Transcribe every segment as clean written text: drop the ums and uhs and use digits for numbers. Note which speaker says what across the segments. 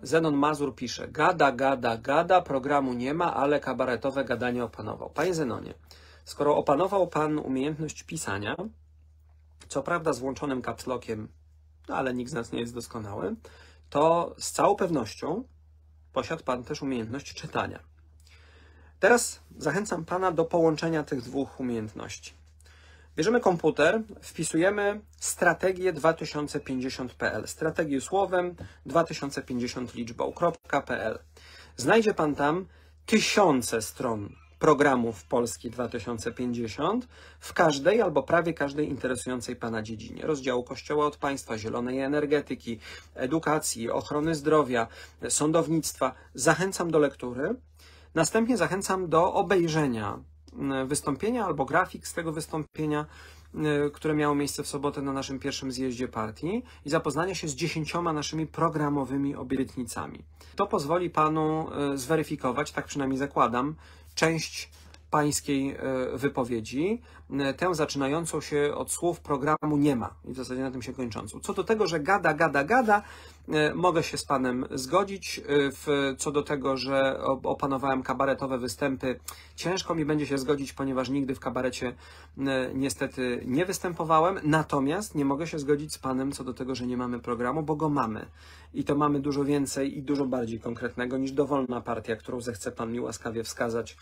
Speaker 1: Zenon Mazur pisze: gada, gada, gada, programu nie ma, ale kabaretowe gadanie opanował. Panie Zenonie, skoro opanował pan umiejętność pisania, co prawda z włączonym caps lockiem, no ale nikt z nas nie jest doskonały, to z całą pewnością posiadł pan też umiejętność czytania. Teraz zachęcam pana do połączenia tych dwóch umiejętności. Bierzemy komputer, wpisujemy strategię 2050.pl, strategię słowem 2050 liczbą.pl. Znajdzie pan tam tysiące stron programów Polski 2050 w każdej albo prawie każdej interesującej pana dziedzinie. Rozdziału Kościoła od państwa, zielonej energetyki, edukacji, ochrony zdrowia, sądownictwa. Zachęcam do lektury. Następnie zachęcam do obejrzenia wystąpienia albo grafik z tego wystąpienia, które miało miejsce w sobotę na naszym pierwszym zjeździe partii i zapoznania się z 10 naszymi programowymi obietnicami. To pozwoli panu zweryfikować, tak przynajmniej zakładam, część pańskiej wypowiedzi, tę zaczynającą się od słów programu nie ma i w zasadzie na tym się kończącą. Co do tego, że gada, gada, gada, mogę się z panem zgodzić. Co do tego, że opanowałem kabaretowe występy, ciężko mi będzie się zgodzić, ponieważ nigdy w kabarecie niestety nie występowałem. Natomiast nie mogę się zgodzić z panem co do tego, że nie mamy programu, bo go mamy. I to mamy dużo więcej i dużo bardziej konkretnego niż dowolna partia, którą zechce pan mi łaskawie wskazać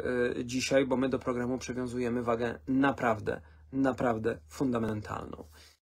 Speaker 1: dzisiaj, bo my do programu przywiązujemy wagę naprawdę fundamentalną.